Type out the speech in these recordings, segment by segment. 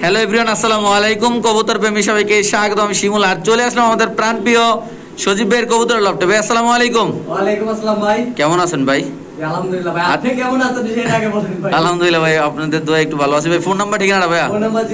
Hello everyone, আসসালামু আলাইকুম। কবুতর প্রেমী সবাইকে স্বাগত। আমি শিমুল আর চলে আসলাম আমাদের প্রাণপ্রিয় সজীব ভাইয়ের কবুতর লফটে। ভাই আসসালামু আলাইকুম। ওয়ালাইকুম আসসালাম ভাই, কেমন আছেন ভাই? আলহামদুলিল্লাহ ভাই, আপনি কেমন আছেন সেটা আগে বলেন ভাই। আলহামদুলিল্লাহ ভাই, আপনাদের দোয়া একটু ভালো আছে ভাই। ফোন নাম্বার ঠিকানা ভাই? ফোন নাম্বার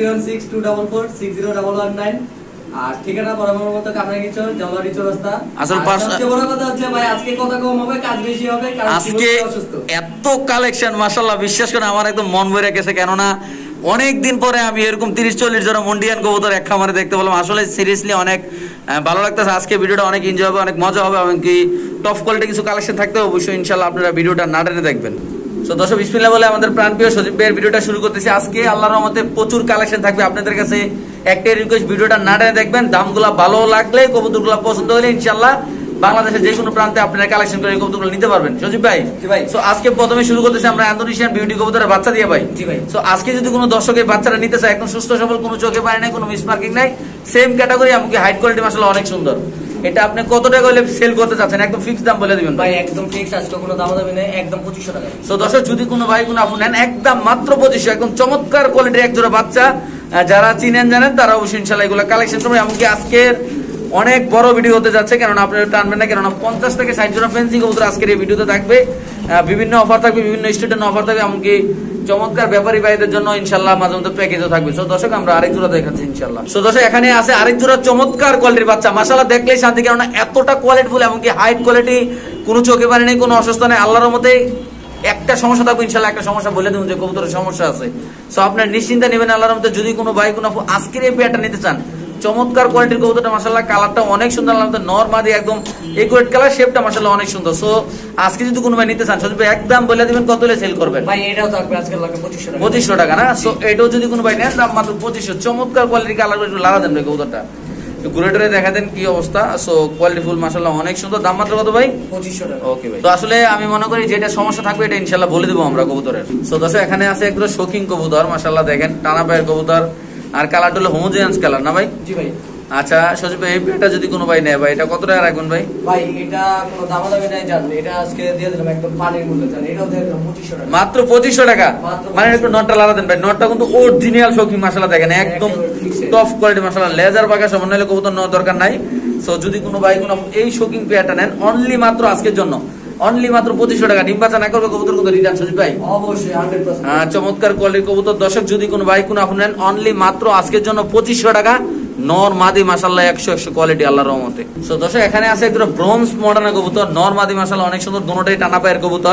06244601119 আর ঠিকানা বরাবর মতো কামরাঙ্গীরচর জলবাড়ি চৌরাস্তা। আসলে সবচেয়ে বড় কথা হচ্ছে ভাই আজকে কথা কম হবে, কাজ বেশি হবে, কারণ আজকে অসুস্থ। এত কালেকশন মাশাআল্লাহ, বিশ্বাস করে আমার একদম মন ভরে গেছে। কেননা অনেক দিন পরে আমি এরকম 30-40 জোড়া মন্ডিয়ান কবুতর এক খামারে দেখতে পেলাম। আসলে সিরিয়াসলি অনেক ভালো লাগতেছে। আজকে ভিডিওটা অনেক এনজয় হবে, অনেক মজা হবে, এমনকি টপ কোয়ালিটি কিছু কালেকশন থাকতে অবশ্যই ইনশাআল্লাহ আপনারা ভিডিওটা না টেনে দেখবেন। তো দর্শক বিসমিল্লাহ বলে আমাদের প্রাণপ্রিয় সজীব ভাইয়ের ভিডিওটা শুরু করতেছি। আজকে আল্লাহর রহমতে প্রচুর কালেকশন থাকবে আপনাদের কাছে। একটাই রিকোয়েস্ট, ভিডিওটা না টেনে দেখবেন। দামগুলো ভালো লাগলে, কবুতরগুলো পছন্দ হলে ইনশাআল্লাহ বাংলাদেশের যে কোনো প্রান্তে আপনারা কালেকশন করে কবুতরগুলো নিতে পারবেন। সজীব ভাই, জি ভাই। সো আজকে প্রথমে শুরু করতেছি আমরা ইন্দোনেশিয়ান বিউটি কবুতরের বাচ্চা দিয়ে ভাই। জি ভাই। সো আজকে যদি কোনো দর্শকের বাচ্চারা নিতে চায়, একদম সুস্থ সবল, কোনো চোখে পায় নাই, কোনো মিসমার্কিং নাই, সেম ক্যাটাগরি, এমনকি হাইট কোয়ালিটি মাশাআল্লাহ অনেক সুন্দর। এটা আপনি কত টাকা হলে সেল করতে চাচ্ছেন? একদম ফিক্স দাম বলে দিবেন ভাই। একদম ফিক্স, আজকে কোনো দাম দাবি নেই, একদম 2500 টাকা। সো দর্শক যদি কোনো ভাই কোনো আপনি নেন, একদম মাত্র 2500, একদম চমৎকার কোয়ালিটির এক জোড়া বাচ্চা। যারা চিনেন জানেন তারা অবশ্যই ইনশাআল্লাহ এগুলো কালেকশন করবেন। এমনকি আজকের অনেক বড় ভিডিও হতে যাচ্ছে, কেননা আপনারা টানবেন না, কেননা 50 থেকে 60 জোড়া ফেন্সি কবুতর আজকের এই ভিডিওতে থাকবে। বিভিন্ন অফার থাকবে, বিভিন্ন স্টুডেন্ট অফার থাকবে, এমনকি চমৎকার ব্যাপারী ভাইদের জন্য ইনশাআল্লাহ মাঝে মধ্যে প্যাকেজও থাকবে। সো দর্শক আমরা আরেক জোড়া দেখাচ্ছি ইনশাআল্লাহ। সো দর্শক এখানে আছে আরেক জোড়া চমৎকার কোয়ালিটির বাচ্চা, মাশাআল্লাহ দেখলেই শান্তি, কেননা এতটা কোয়ালিটিফুল, এমনকি হাইট কোয়ালিটি, কোনো চোখে পারে নেই, কোনো অসুস্থ নেই। আল্লাহর রহমতে একটা সমস্যা থাকবে ইনশাআল্লাহ, একটা সমস্যা বলে দেবো যে কবুতরের সমস্যা আছে। সো আপনার নিশ্চিন্তে নেবেন আল্লাহর রহমতে। যদি কোনো ভাই কোনো আজকের এই পেয়ারটা নিতে চান, চমৎকার কোয়ালিটির কবুতরটা মাশাআল্লাহ, কালারটা অনেক সুন্দর, আল্লাহর নর মাদি একদম একুরেট কালার, শেপটা মাশাআল্লাহ অনেক সুন্দর। সো আজকে যদি কোনো ভাই নিতে চান, সজীব ভাই একদম বলে দিবেন কত হলে সেল করবেন? ভাই এটাও থাকবে আজকে লাগে 2500 টাকা। 2500 টাকা না? সো এটাও যদি কোনো ভাই নেন, দাম মাত্র 2500। চমৎকার কোয়ালিটির কালার, একটু লাড়া দেন ভাই কবুতরটা, একটু ঘুরে টুরে দেখা দেন কি অবস্থা। সো কোয়ালিটি ফুল মাশাআল্লাহ অনেক সুন্দর। দাম মাত্র কত ভাই? 2500 টাকা। ওকে ভাই। তো আসলে আমি মনে করি যেটা সমস্যা থাকবে এটা ইনশাআল্লাহ বলে দেবো আমরা কবুতরের। সো দর্শক এখানে আছে একদম শৌখিন কবুতর, মাশাআল্লাহ দেখেন টানা পায়ের কবুতর, আর কালারটা হলো হোমোজেনিয়াস কালার না ভাই? জি ভাই। আচ্ছা সজীব ভাই, এটা যদি কোনো ভাই নেয় ভাই, এটা কত টাকা রাখবেন ভাই? ভাই এটা কোনো দাম দাবি নাই, জান এটা আজকে দিয়ে দিলাম একদম পানির মূল্য, জান এটাও দিয়ে দিলাম 2500 টাকা। মাত্র 2500 টাকা? মানে একটু নটটা লালা দেন ভাই। নটটা কিন্তু অরিজিনাল শৌখিন মাশাআল্লাহ দেখেন, একদম টপ কোয়ালিটি মাশাআল্লাহ। লেজার বাগা সামান্য হলে কবুতর নেওয়ার দরকার নাই। সো যদি কোনো ভাই কোনো এই শৌখিন পেয়ারটা নেন, অনলি মাত্র আজকের জন্য অনলি মাত্র 2500 টাকা। ডিম বাচ্চা না করবে কবুতর কিন্তু রিটার্ন সজীব ভাই? অবশ্যই 100%। চমৎকার কোয়ালিটির কবুতর। দর্শক যদি কোনো ভাই কোনো আপনি নেন, অনলি মাত্র আজকের জন্য 2500 টাকা। নর মাদি মাশাআল্লাহ 100 কোয়ালিটি আল্লাহর রহমতে। সো দর্শক এখানে আছে একটা ব্রোঞ্জ মডার্ন কবুতর, নর মাদি মাশাআল্লাহ অনেক সুন্দর, দুটোটাই টানা পায়ের কবুতর।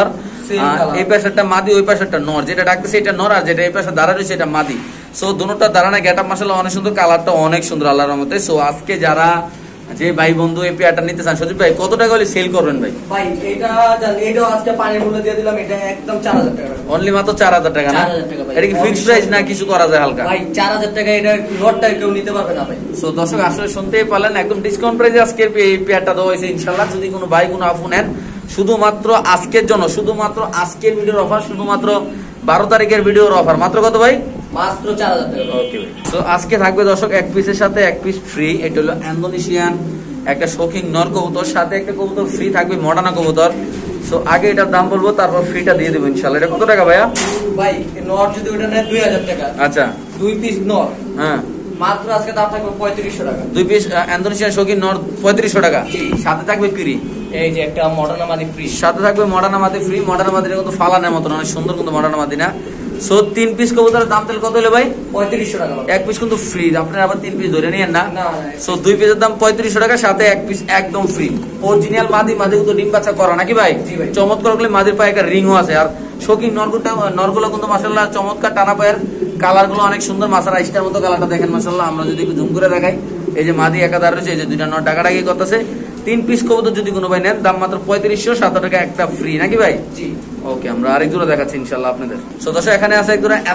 এই পাশেরটা মাদি, ওই পাশেরটা নর। যেটা ডাকতেছে এটা নর, আর যেটা এই পাশে দাঁড়া রয়েছে এটা মাদি। সো দুটোটা দাঁড়ানো গেটআপ মাশাআল্লাহ অনেক সুন্দর, কালারটা অনেক সুন্দর আল্লাহর রহমতে। সো আজকে যারা যে ভাই বন্ধু এই পেয়ারটা নিতে চান, সজীব ভাই কত টাকা হলে সেল করবেন ভাই? ভাই এটা জান এটাও আজকে পানির মূল্য দিয়ে দিলাম, এটা একদম 4000 টাকা। অনলি মাত্র 4000 টাকা না? 4000 টাকা ভাই। এটা কি ফিক্সড প্রাইস না কিছু করা যায় হালকা? ভাই 4000 টাকা, এটা লটটা কেউ নিতে পারবে না ভাই। সো দর্শক আসলে শুনতেই পারলেন, একদম ডিসকাউন্ট প্রাইসে আজকে এই পেয়ারটা দেওয়া হয়েছে ইনশাআল্লাহ। যদি কোনো ভাই কোনো আপু নেন, শুধুমাত্র আজকের জন্য, শুধুমাত্র আজকের ভিডিওর অফার, শুধুমাত্র 12 তারিখের ভিডিওর অফার, মাত্র কত ভাই? মাত্র 4000 টাকা। ওকে ভাই। সো আজকে থাকবে দর্শক এক পিসের সাথে এক পিস ফ্রি। এটা হলো ইন্দোনেশিয়ান একটা শৌখিন নর কবুতর, সাথে একটা কবুতর ফ্রি থাকবে মডার্ন কবুতর। সো আগে এটার দাম বলবো, তারপর ফ্রিটা দিয়ে দেবো ইনশাআল্লাহ। এটা কত টাকা ভাইয়া? ভাই নর যদি ওটা নেয় 2000 টাকা। আচ্ছা 2 পিস নর হ্যাঁ, মাত্র আজকে দাম থাকবে 3500 টাকা। 2 পিস ইন্দোনেশিয়ান শৌখিন নর 3500 টাকা। জি। সাথে থাকবে ফ্রি, এই যে একটা মডার্ন মাদি ফ্রি, সাথে থাকবে মডার্ন মাদি ফ্রি। মডার্ন মাদির কিন্তু ফালানের মতন অনেক সুন্দর, কিন্তু মডার্ন মাদি না। সো 3 পিস কবুতরের দাম তাহলে কত হলো ভাই? 3500 টাকা। এক পিস কিন্তু ফ্রি, আপনারা আবার 3 পিস ধরে নিয়েন না। না, সো 2 পিসের দাম 3500 টাকা, সাথে এক পিস একদম ফ্রি। অরিজিনাল মাদি, মাদি কিন্তু ডিম বাচ্চা করা নাকি ভাই? জি ভাই। চমৎকার গুলো মাদির পায়ে একটা রিংও আছে। আর শৌখিন নরগুলো কিন্তু মাশাআল্লাহ চমৎকার, টানা পায়ের, কালার গুলো অনেক সুন্দর, মাছারা স্টার মতো কালারটা দেখেন মাশাআল্লাহ। আমরা যদি একটু জুম করে দেখাই, এই যে মাদি একাধার রয়েছে, এই যে দুইটা নর ডাকাডাকি করতেছে। 3 পিস কবুতর যদি কোনো ভাই নেন, দাম মাত্র 3500, 7 টাকা একটা ফ্রি নাকি ভাই? জি। ওকে, আমরা আরেক জোড়া দেখাচ্ছি ইনশাআল্লাহ আপনাদের। সো দর্শক এখানে আছে এক জোড়া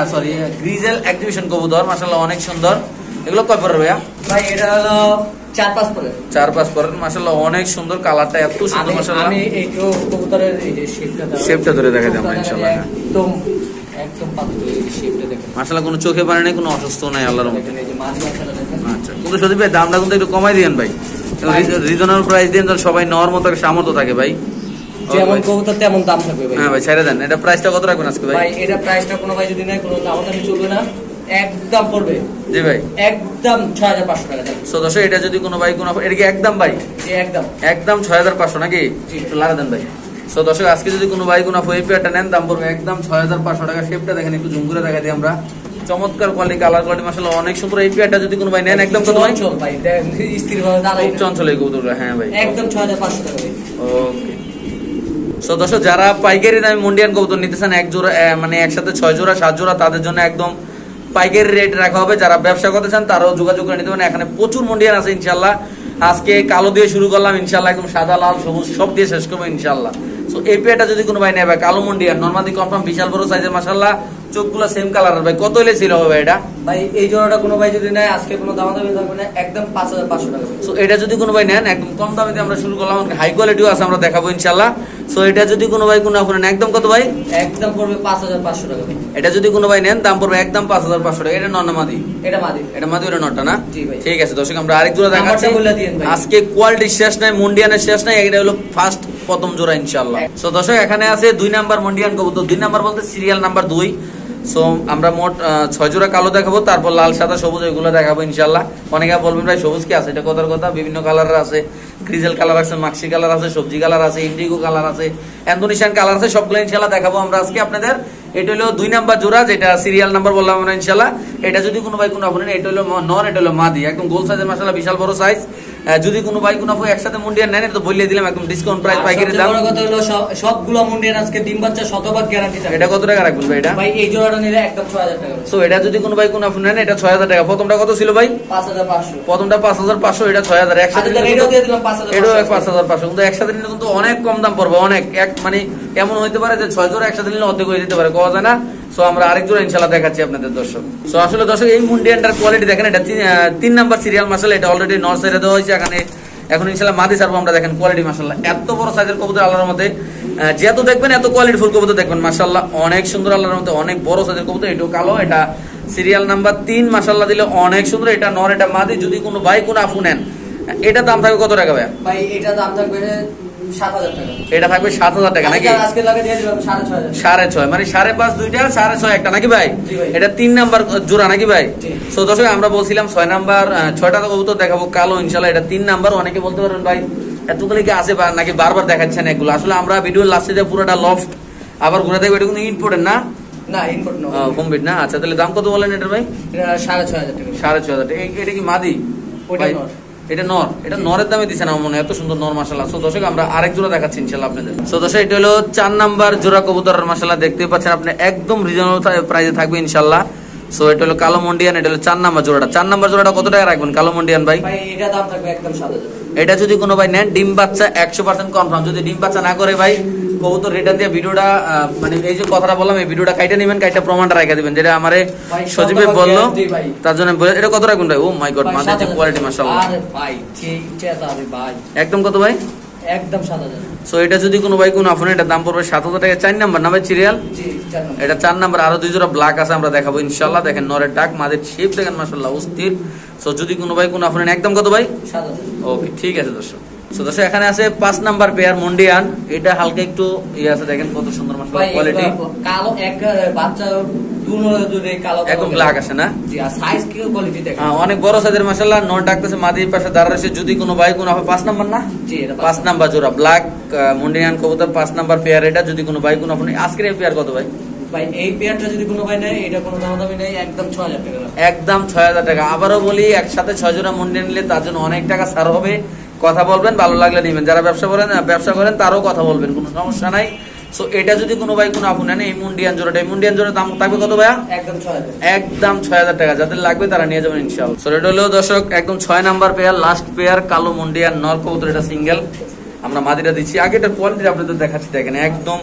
গ্রিজেল এক্সিবিশন কবুতর, মাশাআল্লাহ অনেক সুন্দর। এগুলো কয় পরের ভাইয়া? ভাই এটা হলো 4-5 পরে। 4-5 পরের, মাশাআল্লাহ অনেক সুন্দর, কালারটা এত সুন্দর মাশাআল্লাহ। আমি এই যে কবুতরের এই যে শেপটা ধরে দেখা যায় আমরা ইনশাআল্লাহ। একদম একদম পাতলা এই শেপটা দেখেন মাশাআল্লাহ, কোনো চোখে পারে নাই, কোনো অসুস্থ নাই আল্লাহর রহমতে। এই যে মাদি বাচ্চাটা দেখেন। আচ্ছা, কিন্তু সজীব ভাই দামটা কিন্তু একটু কমাই দিয়েন ভাই, রিজনেবল প্রাইস দিন, সবাই নেওয়ার মতো সামর্থ্য থাকে ভাই। যেমন কবুতর তেমন দাম থাকবে ভাই। হ্যাঁ ভাই, ছেড়ে দেন। এটা প্রাইসটা কত রাখবেন আজকে ভাই? ভাই এটা প্রাইসটা কোনো ভাই যদি নেয়, কোনো দাম দামি চলবে না, একদম পড়বে জি ভাই একদম 6500 টাকা দাম। সো দর্শক এটা যদি কোনো ভাই কোনো এটা কি একদম ভাই জি একদম একদম 6500 নাকি জি। একটু লাগা দেন ভাই। সো দর্শক আজকে যদি কোনো ভাই কোনো এই পেয়ারটা নেন দাম পড়বে একদম 6500 টাকা। শেপটা দেখেন একটু জুম করে দেখাই দিই আমরা, চমৎকার কোয়ালিটি, কালার কোয়ালিটি মাশাআল্লাহ অনেক সুন্দর। এই পেয়ারটা যদি কোনো ভাই নেন একদম কত ভাই? চঞ্চল ভাই স্থির ভাবে দাঁড়ায় খুব চঞ্চল এই কবুতরটা। হ্যাঁ ভাই একদম 6500 টাকা ভাই। ওকে। সো দর্শক যারা পাইকারি দামে মুন্ডিয়ান কবুতর নিতে চান এক জোড়া মানে একসাথে 6 জোড়া 7 জোড়া তাদের জন্য একদম পাইকারি রেট রাখা হবে। যারা ব্যবসা করতে চান তারাও যোগাযোগ করে নিতে পারেন। এখানে প্রচুর মুন্ডিয়ান আছে ইনশাআল্লাহ। আজকে কালো দিয়ে শুরু করলাম, ইনশাআল্লাহ একদম সাদা লাল সবুজ সব দিয়ে শেষ করবো ইনশাআল্লাহ। সো এই পেয়ারটা যদি কোনো ভাই নেবে কালো মুন্ডিয়ান নরমালি কনফার্ম বিশাল বড় সাইজের মাশাআল্লাহ, চোখগুলো সেম কালারের ভাই, কত হলে ছিল হবে এটা? ভাই এই জোড়াটা কোনো ভাই যদি নেয় আজকে কোনো দামাদামি থাকবে না, একদম 5500 টাকা। সো এটা যদি কোনো ভাই নেন একদম কম দামে আমরা শুরু করলাম, হাই কোয়ালিটিও আছে আমরা দেখাবো ইনশাআল্লাহ। সো এটা যদি কোনো ভাই কোনো আপনার একদম কত ভাই? একদম পড়বে 5500 টাকা ভাই। এটা যদি কোনো ভাই নেন দাম পড়বে একদম 5500 টাকা। এটা নরমাদি, এটা মাদি, এটা মাদি, ওটা নটটা না? জি ভাই। ঠিক আছে দর্শক আমরা আরেক জোড়া দেখাচ্ছি। নাম্বারটা বলে দিয়েন ভাই। আজকে কোয়ালিটি শেষ নাই, মুন্ডিয়ানের শেষ নাই, এটা হলো ফার্স্ট প্রথম জোড়া ইনশাআল্লাহ। সো দর্শক এখানে আছে 2 নাম্বার মুন্ডিয়ান কবুতর। 2 নাম্বার বলতে সিরিয়াল নাম্বার 2। সো আমরা মোট 6 জোড়া কালো দেখাবো, তারপর লাল সাদা সবুজ এগুলো দেখাবো ইনশাআল্লাহ। অনেকে বলবেন ভাই সবুজ কি আছে? এটা কথার কথা, বিভিন্ন কালারের আছে, গ্রিজেল কালার আছে, মাক্সি কালার আছে, সবজি কালার আছে, ইন্ডিগো কালার আছে, ইন্দোনেশিয়ান কালার আছে, সবগুলো ইনশাআল্লাহ দেখাবো আমরা আজকে আপনাদের। এটা হলো 2 নাম্বার জোড়া, যেটা সিরিয়াল নাম্বার বললাম আমরা ইনশাআল্লাহ। এটা যদি কোনো ভাই কোনো আপনার, এটা হলো নর, এটা হলো মাদি, একদম গোল সাইজের মাশাআল্লাহ বিশাল বড় সাইজ। যদি কোনো ভাই কোনো একসাথে মুন্ডিয়ান নেন এটা তো বলিয়ে দিলাম একদম ডিসকাউন্ট প্রাইস পাইকারি দাম। বড় কথা হলো সবগুলো মুন্ডিয়ান আজকে ডিম বাচ্চা শতভাগ গ্যারান্টি থাকে। এটা কত টাকা রাখবেন ভাই এটা? ভাই এই জোড়াটা নিলে একদম 6000 টাকা। সো এটা যদি কোনো ভাই কোনো আপনার নেন এটা 6000 টাকা। প্রথমটা কত ছিল ভাই? 5500। প্রথমটা 5500, এটা 6000। একসাথে এটাও দিয়ে দিলাম 5500। এটাও 5500, কিন্তু একসাথে নিলে কিন্তু অনেক কম দাম পড়বে, অনেক এক মানে এমন হইতে পারে যে 6 জোড়া একসাথে নিলে অর্ধেক হয়ে যেতে পারে, কোয়া যায় না। সো আমরা আরেক জোড়া ইনশাআল্লাহ দেখাচ্ছি আপনাদের দর্শক। সো আসলে দর্শক এই মুন্ডিয়ানটার কোয়ালিটি দেখেন, এটা 3 নাম্বার সিরিয়াল মাশাআল্লাহ। এটা অলরেডি নর সাইডে দেওয়া হয়েছে, এখানে এখন ইনশাআল্লাহ মাদি ছাড়বো আমরা। দেখেন কোয়ালিটি মাশাআল্লাহ, এত বড় সাইজের কবুতর আল্লাহর মধ্যে যত দেখবেন এত কোয়ালিটি ফুল কবুতর দেখবেন মাশাআল্লাহ, অনেক সুন্দর আল্লাহর মধ্যে, অনেক বড় সাইজের কবুতর। এটাও কালো, এটা সিরিয়াল নাম্বার 3 মাশাআল্লাহ, দিলে অনেক সুন্দর। এটা নর, এটা মাদি। যদি কোনো ভাই কোনো আপু নেন এটা দাম থাকবে কত টাকা ভাই? ভাই এটা দাম থাকবে 7000 টাকা। এটা থাকবে 7000 টাকা নাকি? আজকে লাগে দিয়ে দিলাম 6500। 6.5 মানে 5.5 দুইটা, 6.5 একটা নাকি ভাই? জি ভাই। এটা 3 নাম্বার জোড়া নাকি ভাই? জি। সো দর্শক আমরা বলছিলাম 6 নাম্বার 6টা কবুতর দেখাবো কালো ইনশাআল্লাহ। এটা 3 নাম্বার। অনেকে বলতে পারেন ভাই এতগুলো কি আছে নাকি বারবার দেখাচ্ছেন এগুলো? আসলে আমরা ভিডিও লাস্টে যে পুরোটা লফট আবার ঘুরে দেখবো, এটা কিন্তু ইম্পোর্টেন্ট না, না ইম্পোর্ট না, কমপ্লিট না। আচ্ছা তাহলে দাম কত বলেন এটার ভাই? এটা 6500 টাকা। 6500 টাকা। এটা কি মাদি? ওটা ভাই, নর। এটা নর, এটা নরের দামে দিছে না মনে হয়, এত সুন্দর নর মাশাআল্লাহ। সো দর্শক আমরা আরেক জোড়া দেখাচ্ছি ইনশাআল্লাহ আপনাদের। সো দর্শক এটা হলো 4 নাম্বার জোড়া কবুতর মাশাআল্লাহ, দেখতে পাচ্ছেন আপনি একদম রিজনেবল প্রাইসে থাকবে ইনশাআল্লাহ। সো এটা হলো কালো মন্ডিয়ান, এটা হলো 4 নাম্বার জোড়াটা। 4 নাম্বার জোড়াটা কত টাকা রাখবেন কালো মন্ডিয়ান ভাই? ভাই এটা দাম থাকবে একদম 7000। এটা যদি কোনো ভাই নেন ডিম বাচ্চা 100% কনফার্ম। যদি ডিম বাচ্চা না করে ভাই কবুতর রিটার্ন দিয়ে ভিডিওটা মানে এই যে কথাটা বললাম এই ভিডিওটা কাইটা নেবেন, কাইটা প্রমাণটা রেখে দিবেন, যেটা আমারে সজীব ভাই বললো তার জন্য এটা কত রাখবেন ভাই? ও মাই গড, মাদের যে কোয়ালিটি মাশাআল্লাহ। আরে ভাই ঠিক আছে ভাই, একদম কত ভাই? একদম 7000। সো এটা যদি কোনো ভাই কোনো আপনি এটা দাম পড়বে 7000 টাকা। 4 নাম্বার না ভাই সিরিয়াল? জি 4 নম্বর। এটা 4 নাম্বার। আরো 2 জোড়া ব্ল্যাক আছে আমরা দেখাবো ইনশাআল্লাহ। দেখেন নরের ডাক, মাদের শেপ দেখেন মাশাআল্লাহ অস্থির। সো যদি কোনো ভাই কোনো আপনি একদম কত ভাই? 7000। ওকে ঠিক আছে দর্শক। সো দর্শক এখানে আছে 5 নাম্বার পেয়ার মুন্ডিয়ান। এটা হালকা একটু আছে, দেখেন কত সুন্দর মাশাআল্লাহ কোয়ালিটি। কালো এক বাচ্চা দুই কালো একদম ব্ল্যাক আছে না? জি, আর সাইজ কি কোয়ালিটি দেখেন, অনেক বড় সাইজের মাশাআল্লাহ। নর ডাকতেছে, মাদির পাশে দাঁড়া রয়েছে। যদি কোনো ভাই কোনো 5 নাম্বার না? জি এটা 5 নাম্বার জোড়া ব্ল্যাক মুন্ডিয়ান কবুতর 5 নাম্বার পেয়ার। এটা যদি কোনো ভাই কোনো আপনি আজকের এই পেয়ার কত ভাই? ভাই এই পেয়ারটা যদি কোনো ভাই নেয় এটা কোনো দামি নেই, একদম 6000 টাকা। একদম 6000 টাকা। আবারও বলি একসাথে 6 জোড়া মুন্ডিয়ান নিলে তার জন্য অনেক টাকা ছাড় হবে। কথা বলবেন, ভালো লাগলে নেবেন। যারা ব্যবসা করেন তারও কথা বলবেন, কোনো সমস্যা নাই। সো এটা যদি কোনো ভাই কোনো আপু নেন এই মুন্ডিয়ান জোড়ার দাম থাকবে কত ভাইয়া? একদম 6000। একদম 6000 টাকা। যাদের লাগবে তারা নিয়ে যাবেন ইনশাআল্লাহ। সো এটা হলো দর্শক একদম 6 নাম্বার পেয়ার, লাস্ট পেয়ার কালো মুন্ডিয়ান নর কবুতর। এটা সিঙ্গেল, আমরা মাদিটা দিচ্ছি। আগে এটা কোয়ালিটি আপনাদের দেখাচ্ছি, দেখেন একদম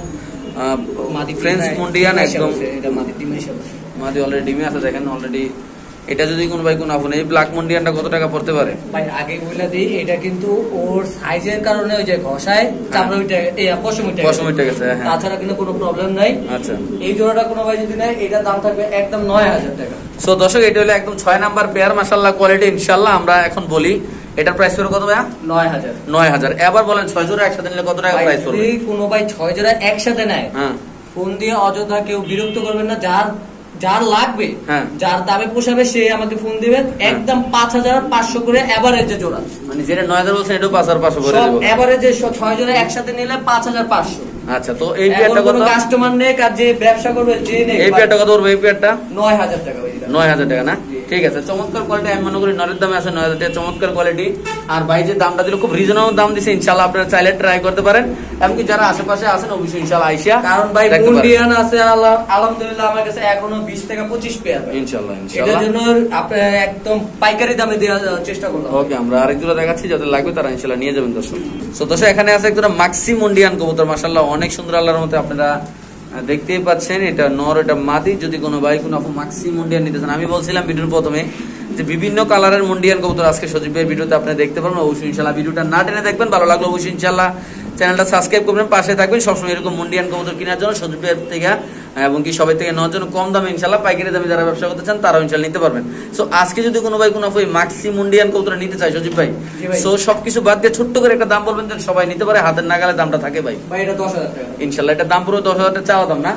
মাদি ফ্রেঞ্চ মুন্ডিয়ান, একদম এটা মাদি ডিমের সাথে মাদি অলরেডি ডিমে আছে, দেখেন অলরেডি। এটা যদি কোনো ভাই কোনো আপনি এই ব্ল্যাক মুন্ডিয়ানটা কত টাকা পড়তে পারে? ভাই আগে বলে দিই, এটা কিন্তু ওর সাইজের কারণে ওই যে ঘষায় চামড়া উঠে পশম উঠে গেছে, হ্যাঁ। তাছাড়া কিন্তু কোনো প্রবলেম নাই। আচ্ছা এই জোড়াটা কোনো ভাই যদি নেয় এটা দাম থাকবে একদম 9000 টাকা। সো দর্শক এটা হলো একদম 6 নাম্বার পেয়ার মাশাআল্লাহ কোয়ালিটি ইনশাআল্লাহ। আমরা এখন বলি এটার প্রাইস পড়বে কত ভাইয়া? 9000। 9000। এবার বলেন 6 জোড়া একসাথে নিলে কত টাকা প্রাইস পড়বে? যদি কোনো ভাই 6 জোড়া একসাথে নেয়, হ্যাঁ ফোন দিয়ে অযথা কেউ বিরক্ত করবেন না। যার যার লাগবে, হ্যাঁ, যার দামে পোষাবে সে আমাকে ফোন দিবেন, একদম 5500 করে এভারেজে জোড়া। মানে যেটা 9000 বলছেন এটা 5500 করে দেব। সব এভারেজে 6 জোড়া একসাথে নিলে 5500। আচ্ছা, তো এই পেয়ারটা কত? কাস্টমার নেক আর যে ব্যবসা করবে যে নেক, এই পেয়ারটা কত পড়বে? এই পেয়ারটা 9000 টাকা ভাই। 9000 টাকা না? ঠিক আছে, চমৎকার কোয়ালিটি। আমি মনে করি নরের দামে আছে 9000 টাকা, চমৎকার কোয়ালিটি। আর ভাই যে দামটা দিল খুব রিজনেবল দাম দিছে, ইনশাআল্লাহ আপনারা চাইলে ট্রাই করতে পারেন। এমনকি যারা আশেপাশে আছেন অবশ্যই ইনশাআল্লাহ আইসা, কারণ ভাই মুন্ডিয়ান আছে আলহামদুলিল্লাহ আমার কাছে এখনো 20 থেকে 25 পেয়ার ইনশাআল্লাহ। এটার জন্য আপনারা একদম পাইকারি দামে দেওয়ার চেষ্টা করলাম। ওকে, আমরা আরেক জোড়া দেখাচ্ছি, যাদের লাগবে তারা ইনশাআল্লাহ নিয়ে যাবেন দর্শক। সো দর্শক এখানে আছে একটা মাক্সি মুন্ডিয়ান কবুতর, মাশাআল্লাহ অনেক সুন্দর, আল্লাহর মতে আপনারা দেখতেই পাচ্ছেন। এটা নর, এটা মাদি। যদি কোনো ভাই কোনো আপু মাক্সি মুন্ডিয়ান নিতে চান, আমি বলছিলাম ভিডিওর প্রথমে যে বিভিন্ন কালারের মুন্ডিয়ান কবুতর আজকে সজীব ভাইয়ের ভিডিওতে আপনি দেখতে পারবেন। অবশ্যই ইনশাআল্লাহ ভিডিওটা না টেনে দেখবেন, ভালো লাগলো অবশ্যই ইনশাআল্লাহ চ্যানেলটা সাবস্ক্রাইব করবেন, পাশে থাকবেন সবসময় এরকম মুন্ডিয়ান কবুতর কেনার জন্য সজীব ভাইয়ের থেকে, এবং কি সবাই থেকে নেওয়ার জন্য কম দামে ইনশাআল্লাহ পাইকারি দামে যারা ব্যবসা করতে চান তারাও ইনশাআল্লাহ নিতে পারবেন। সো আজকে যদি কোনো ভাই কোনো আপু মাক্সি মুন্ডিয়ান কবুতর নিতে চায় সজীব ভাই, সো সবকিছু বাদ দিয়ে ছোট্ট করে একটা দাম বলবেন যেন সবাই নিতে পারে, হাতের নাগালে দামটা থাকে ভাই। ভাই এটা 10000 টাকা ইনশাআল্লাহ। এটা দাম পুরো 10000 টাকা চাওয়া দাম না?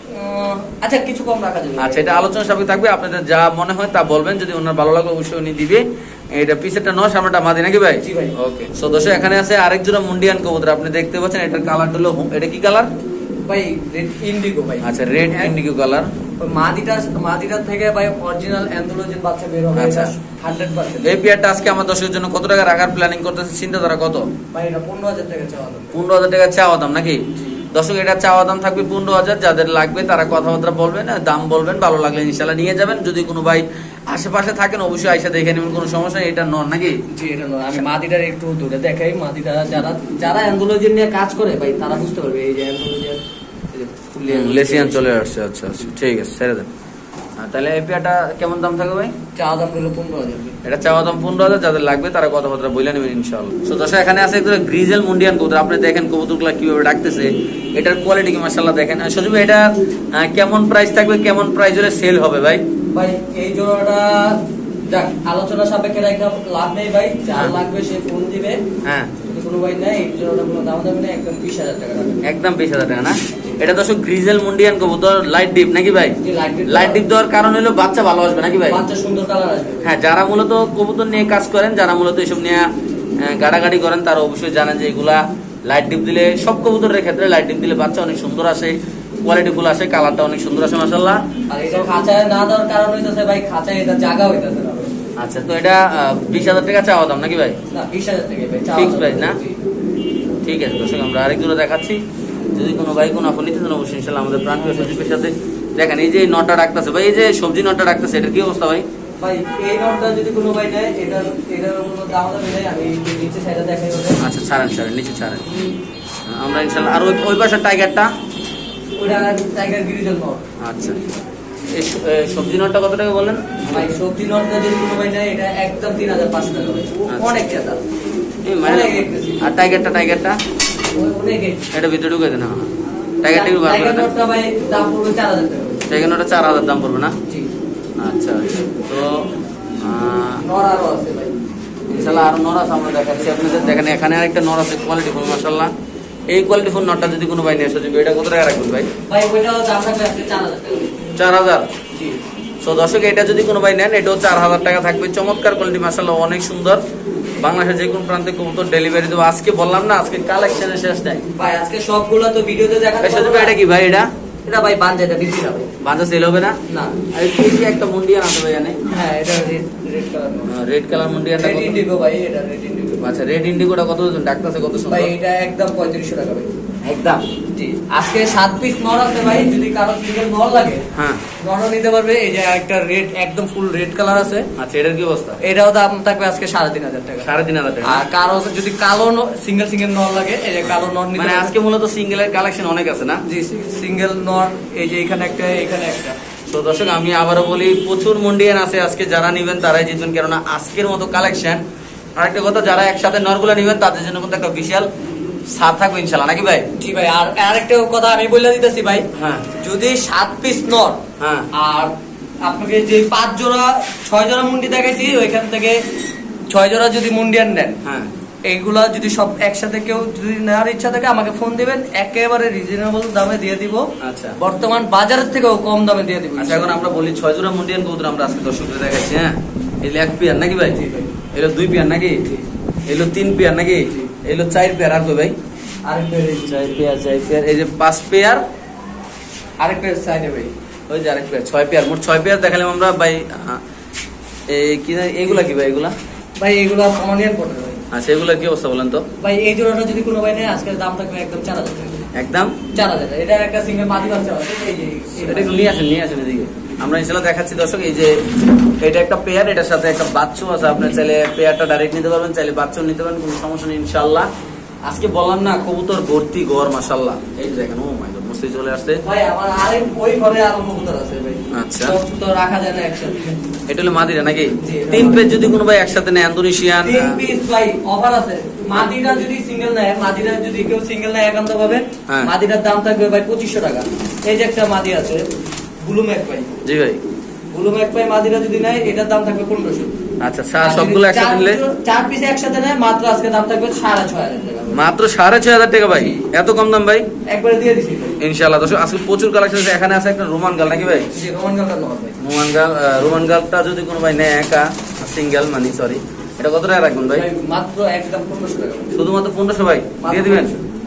আচ্ছা, কিছু কম রাখা যাবে। আচ্ছা, এটা আলোচনা সাপেক্ষে থাকবে, আপনাদের যা মনে হয় তা বলবেন, যদি ওনার ভালো লাগে অবশ্যই উনি দিবে। এটা পিছেরটা নয়, সামনেটা মাদি নাকি ভাই? জি ভাই। ওকে, সো দর্শক এখানে আছে আরেক জোড়া মুন্ডিয়ান কবুতর, আপনি দেখতে পাচ্ছেন। এটার কালার হলো, এটা কি কালার ভাই? রেড ইন্ডিগো ভাই। আচ্ছা, রেড ইন্ডিগো কালার। মাদিটার থেকে ভাই অরিজিনাল অ্যান্থোলজির বাচ্চা বের হবে। আচ্ছা, 100%। এই পেয়ারটা আজকে আমার দর্শকের জন্য কত টাকা রাখার প্ল্যানিং করতেছেন, চিন্তাধারা কত? ভাই এটা 15000 টাকা চাওয়া দাম। 15000 টাকা চাওয়া দাম নাকি? দর্শক এটা চাওয়া দাম থাকবে 15000। যাদের লাগবে তারা কথাবার্তা বলবেন, দাম বলবেন, ভালো লাগলে ইনশাআল্লাহ নিয়ে যাবেন। যদি কোনো ভাই আশেপাশে থাকেন অবশ্যই আইসা দেখে নেবেন, কোনো সমস্যা নেই। এটা নন নাকি? জি, এটা নন। আমি মাদিটার একটু দূরে দেখাই। মাদিটা যারা অ্যান্থোলজি নিয়ে কাজ করে ভাই তারা বুঝতে পারবে। এই যে অ্যান্থোলজি লেসিয়ান চলে আসছে। আচ্ছা আচ্ছা, ঠিক আছে, ছেড়ে দেন। তাহলে এই পেয়ারটা কেমন দাম থাকবে ভাই? চাওয়া দাম হলো 15000। এটা চাওয়া দাম 15000। যাদের লাগবে তারা কথাবার্তা বলে নেবেন ইনশাআল্লাহ। সো দর্শক এখানে আছে একটা গ্রিজেল মুন্ডিয়ান কবুতর, আপনি দেখেন কবুতরগুলো কিভাবে ডাকতেছে, এটার কোয়ালিটি কি মাশাআল্লাহ দেখেন। সজীব ভাই এটা কেমন প্রাইস থাকবে, কেমন প্রাইস হলে সেল হবে ভাই? ভাই এই জোড়াটা যাক আলোচনা সাপেক্ষে রাখা লাভ নেই ভাই, যার লাগবে সে ফোন দিবে। হ্যাঁ, যদি কোনো ভাই নেই এই জোড়াটা কোনো দাম দেবে না, একদম 20000 টাকা রাখবেন। একদম 20000 টাকা না? এটা দর্শক গ্রিজেল মুন্ডিয়ান কবুতর, লাইট ডিপ নাকি ভাই? লাইট ডিপ দেওয়ার কারণ হলো বাচ্চা ভালো আসবে নাকি ভাই? বাচ্চা সুন্দর কালার আসবে। হ্যাঁ, যারা মূলত কবুতর নিয়ে কাজ করেন, যারা মূলত এসব নিয়ে গাড়াগাড়ি করেন, তারা অবশ্যই জানেন যে এগুলা লাইট ডিপ দিলে, সব কবুতরের ক্ষেত্রে লাইট ডিপ দিলে বাচ্চা অনেক সুন্দর আসে, কোয়ালিটি ফুল আসে, কালারটা অনেক সুন্দর আসে মাশাআল্লাহ। আর এটা খাঁচায় না দেওয়ার কারণ হইতাছে ভাই খাঁচায় এটা জায়গা হইতাছে না। আচ্ছা, তো এটা 20000 টাকা চাওয়া দাম নাকি ভাই? না, 20000 টাকা ভাই ফিক্স প্রাইস না? ঠিক আছে দর্শক, আমরা আরেক জোড়া দেখাচ্ছি। যদি কোনো ভাই কোনো আপনি নিতে চান অবশ্যই ইনশাআল্লাহ আমাদের প্রাণপ্রিয় সজীবের সাথে দেখেন। এই যে নটা ডাকতেছে ভাই, এই যে সবজি নটা ডাকতেছে, এটার কি অবস্থা ভাই? ভাই এই নটটা যদি কোনো ভাই নেয় এটার কোনো দাম হবে না। আমি নিচে সাইডে দেখাই হবে। আচ্ছা, ছাড়েন নিচে ছাড়েন, আমরা ইনশাআল্লাহ। আর ওই পাশে টাইগারটা, ওটা টাইগার গ্রিজেল নট। আচ্ছা, এই সবজি নটটা কত টাকা বলেন ভাই? সবজি নটটা যদি কোনো ভাই নেয় এটা একদম 3500 টাকা ভাই। অনেক টাকা। আর টাইগারটা অনেক এটা ভিতরে ঢুকে দেন। টাইগারটা কি বার করে দেন? নটটা ভাই দাম পড়বে 4000 টাকা। টাইগার নটটা 4000 দাম পড়বে না? জি। আচ্ছা, তো নর আরো আছে ভাই ইনশাআল্লাহ। আর নর আছে, আমরা দেখাচ্ছি আপনাদের। দেখেন এখানে আরেকটা নর আছে, কোয়ালিটি ফুল মাশাআল্লাহ। এই কোয়ালিটি ফুল নটটা যদি কোনো ভাই নিয়ে আসে, এটা কত টাকা রাখবেন ভাই? ভাই ওইটাও দাম থাকবে আজকে 4000 টাকা। 4000? জি। সো দর্শক এটা যদি কোনো ভাই নেন এটাও 4000 টাকা থাকবে। চমৎকার কোয়ালিটি মাশাআল্লাহ, অনেক সুন্দর। বাংলাদেশের যে কোনো প্রান্তে কবুতর ডেলিভারি দেবো। আজকে বললাম না, আজকে কালেকশনের শেষ নাই ভাই। আজকে সবগুলো তো ভিডিওতে দেখাতে পারবো না। এটা কি ভাই? এটা ভাই বাঞ্জা, এটা বিক্রি হবে। বাঞ্জা সেল হবে না? না। আর এই যে একটা মুন্ডিয়ান আছে ভাই জানেন? হ্যাঁ, এটা রেড কালার। রেড কালার মুন্ডিয়ানটা রেড কত? ইন্ডিগো ভাই, এটা রেড ইন্ডিগো। আচ্ছা, রেড ইন্ডিগোটা কত ডাকতেছে, কত সুন্দর ভাই? এটা একদম 3500 টাকা ভাই। একদম। জি। আজকে 7 পিস নর আছে ভাই, যদি কারো সিঙ্গেল নর লাগে হ্যাঁ, নরও নিতে পারবে। এই যে একটা রেড একদম ফুল রেড কালার আছে। আচ্ছা, এটার কি অবস্থা? এটাও দাম থাকবে আজকে 3500 টাকা। 3500 টাকা। আর কারো যদি কালো সিঙ্গেল নর লাগে, এই যে কালো নর নিতে মানে আজকে মূলত সিঙ্গেলের কালেকশন অনেক আছে না? জি, সিঙ্গেল নর এই যে এখানে একটা, এখানে একটা। তো দর্শক আমি আবারও বলি, প্রচুর মুন্ডিয়ান আছে আজকে, যারা নিবেন তারাই জিতবেন, কেননা আজকের মতো কালেকশন। আরেকটা কথা, যারা একসাথে নরগুলা নিবেন তাদের জন্য কিন্তু একটা বিশাল ছাড় থাকবে ইনশাআল্লাহ নাকি ভাই? জি ভাই। আর আরেকটা কথা আমি বলে দিতেছি ভাই, হ্যাঁ, যদি 7 পিস নর, হ্যাঁ, আর আপনাকে যে 5 জোড়া 6 জোড়া মুন্ডি দেখাইছি, ওইখান থেকে 6 জোড়া যদি মুন্ডিয়ান নেন, হ্যাঁ, এইগুলা যদি সব একসাথে কেউ যদি নেওয়ার ইচ্ছা থাকে আমাকে ফোন দিবেন, একেবারে রিজনেবল দামে দিয়ে দিব। আচ্ছা, বর্তমান বাজারের থেকেও কম দামে দিয়ে দিব। আচ্ছা, এখন আমরা বলি 6 জোড়া মুন্ডিয়ান কবুতর আমরা আজকে দর্শকদের দেখাচ্ছি। হ্যাঁ, এগুলো 1 পেয়ার নাকি ভাই? এগুলো 2 পেয়ার নাকি? এগুলো 3 পেয়ার নাকি? এগুলো 4 পেয়ার। আর কই ভাই? আরেক 4 পেয়ার। এই যে 5 পেয়ার, আরেক পেয়ার সাইডে ভাই, ওই যে আরেক পেয়ার, 6 পেয়ার। মোট 6 পেয়ার দেখালাম আমরা ভাই। এই কি এগুলা কি ভাই? এগুলা ভাই এগুলো কমানিয়ান পড়বে ভাই। আচ্ছা, এগুলা কি অবস্থা বলেন তো ভাই? এই জোড়াটা যদি কোনো ভাই নেয় আজকের দাম থাকবে একদম 4000 টাকা। একদম 4000। এটা একটা সিঙ্গেল মাদি বাচ্চা আছে। এই যে এটা একটু নিয়ে আসেন এদিকে, আমরা ইনশাআল্লাহ দেখাচ্ছি দর্শক। এই যে এটা একটা পেয়ার, এটার সাথে একটা বাচ্চাও আছে। আপনি চাইলে পেয়ারটা ডাইরেক্ট নিতে পারবেন, চাইলে বাচ্চাও নিতে পারবেন, কোনো সমস্যা নেই ইনশাআল্লাহ। আজকে বললাম না কবুতর ভর্তি ঘর, মাশাআল্লাহ। এই যে দেখেন, ও মাই গড, মস্তি চলে আসছে ভাই। আমার আরেক ওই ঘরে আরো কবুতর আছে ভাই। আচ্ছা, সব তো রাখা যায় না একসাথে। এটা হলো মাদিরা নাকি? জি, 3 পেজ যদি কোনো ভাই একসাথে নেয়, ইন্দোনেশিয়ান 3 পিস ভাই অফার আছে। মাদিরা যদি সিঙ্গেল নেয়, মাদিরা যদি কেউ সিঙ্গেল নেয় একান্ত পাবে। হ্যাঁ। মাদিরার দাম থাকবে ভাই 2500 টাকা। এই যে একটা মাদি আছে ব্লু ম্যাক ভাই, জি ভাই। ব্লু ম্যাক ভাই মাদিরা যদি নেয় এটার দাম থাকবে 1500। আচ্ছা, সবগুলো একসাথে নিলে 4 পিস একসাথে নেয় মাত্র আজকে দাম থাকবে 6500 টাকা। মাত্র 6500 টাকা ভাই? এত কম দাম ভাই? একবারে দিয়ে দিছি ভাই ইনশাআল্লাহ দর্শক, আজকে প্রচুর কালেকশন আছে। এখানে আছে একটা রোমান গাল নাকি ভাই? জি, রোমান গালটা নয় ভাই। রোমান গালটা যদি কোনো ভাই নেয় একা, সিঙ্গেল মানে সরি, এটা কত টাকা রাখবেন ভাই? ভাই মাত্র একদম 1500 টাকা। শুধুমাত্র 1500 ভাই দিয়ে দিবেন?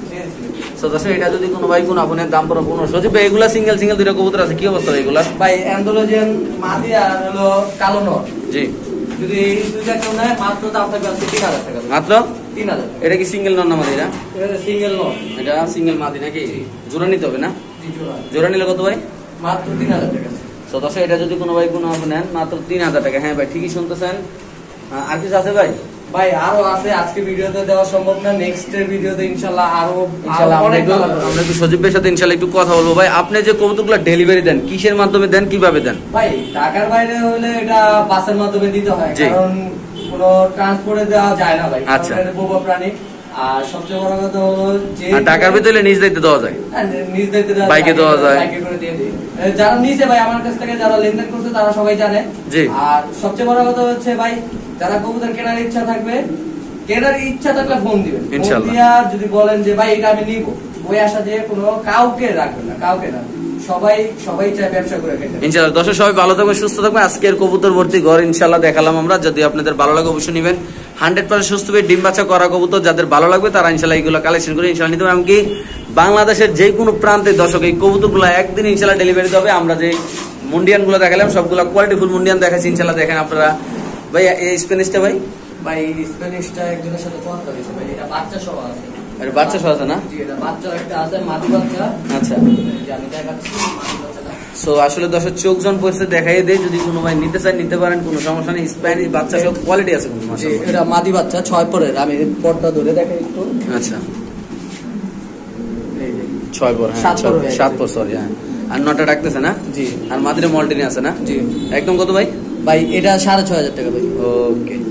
তো দর্শক, এটা যদি কোনো ভাই কোনো আপনার দাম পড়ে 1500। সজীব ভাই, এগুলা সিঙ্গেল দুইটা কবুতর আছে, কি অবস্থা এগুলা? ভাই অ্যান্ডোলজিয়ান মাদি আর হলো কালো নর, জি, যদি এই দুইটা কেউ নেয় মাত্র দাম থাকবে আজকে 3000 টাকা। মাত্র 3000। এটা কি সিঙ্গেল নর না মাদি? এটা এটা সিঙ্গেল নর। এটা সিঙ্গেল মাদি নাকি? জোড়া নিতে হবে না? জি, জোড়া। জোড়া নিলে কত ভাই? মাত্র 3000 টাকা। তো দর্শক, এটা যদি কোনো ভাই কোনো নেন মাত্র 3000 টাকা। হ্যাঁ ভাই, ঠিকই শুনতেছেন। আর কিছু আছে ভাই? ভাই আরো আছে, আজকে ভিডিওতে দেওয়া সম্ভব না, নেক্সট এর ভিডিওতে ইনশাআল্লাহ আরো অনেক আমরা একটু সজীব ভাইয়ের সাথে ইনশাআল্লাহ একটু কথা বলবো। ভাই, আপনি যে কবুতরগুলো ডেলিভারি দেন কিসের মাধ্যমে দেন, কিভাবে দেন? ভাই ঢাকার বাইরে হলে এটা বাসের মাধ্যমে দিতে হয়, জি। কারণ কোনো ট্রান্সপোর্টে দেওয়া যায় না ভাই। আচ্ছা। কারণ এটা বোবা প্রাণী। আর সবচেয়ে বড় কথা হলো যে আর ঢাকার ভিতরে নিজ দায়িত্বে দেওয়া যায়? নিজ দায়িত্বে বাইকে দেওয়া যায়। বাইকে করে দিয়ে দিই। যারা নিচে ভাই আমার কাছ থেকে যারা লেনদেন করছে তারা সবাই জানে। জি। আর সবচেয়ে বড় কথা হচ্ছে ভাই, যারা কবুতর কেনার ইচ্ছা থাকবে, কেনার ইচ্ছা থাকলে ফোন দিবেন। ফোন ইনশাআল্লাহ। দিয়া যদি বলেন যে ভাই এটা আমি নিব, ওই আশা দিয়ে কোনো কাউকে রাখবেন না, কাউকে না। সবাই চায় ব্যবসা করে খেতে। ইনশাআল্লাহ দর্শক, সবাই ভালো থাকবেন, সুস্থ থাকবেন। আজকের কবুতর ভর্তি ঘর ইনশাআল্লাহ দেখালাম আমরা। যদি আপনাদের ভালো লাগে অবশ্যই নেবেন। 100% সুস্থ হবে, ডিম বাচ্চা করা কবুতর যাদের ভালো লাগবে তারা ইনশাআল্লাহ এইগুলো কালেকশন করে ইনশাআল্লাহ নিতে হবে। এমনকি বাংলাদেশের যে কোনো প্রান্তে দর্শক এই কবুতরগুলো একদিন ইনশাআল্লাহ ডেলিভারি হবে। আমরা যে মুন্ডিয়ান গুলো দেখালাম সবগুলো কোয়ালিটিফুল মুন্ডিয়ান দেখাচ্ছি ইনশাআল্লাহ। দেখেন আপনারা ভাই, এই স্প্যানিশটা ভাই? ভাই স্প্যানিশটা একজনের সাথে কথা হয়েছে ভাই, এটা বাচ্চা সহ আছে। এটা বাচ্চা সহ আছে না? জি, এটা বাচ্চা একটা আছে, মাদি বাচ্চা। আচ্ছা, যে আমি দেখাচ্ছি মাদি বাচ্চাটা। সো আসলে দর্শক চোখ জন পরিস্থিতি দেখাই দেয়, যদি কোনো ভাই নিতে চান নিতে পারেন, কোনো সমস্যা নেই। স্প্যানিশ বাচ্চা সব কোয়ালিটি আছে কিন্তু জি, মাশাআল্লাহ। এটা মাদি বাচ্চা 6 পরের। আমি পর্দা ধরে দেখাই একটু। আচ্ছা, এই যে 6 পর, হ্যাঁ 7 পর, সরি। হ্যাঁ, আর 9টা ডাকতেছে না? জি। আর মাদিরে মল্টিনি আছে না? জি। একদম কত ভাই? ভাই এটা 6500 টাকা ভাই। ওকে।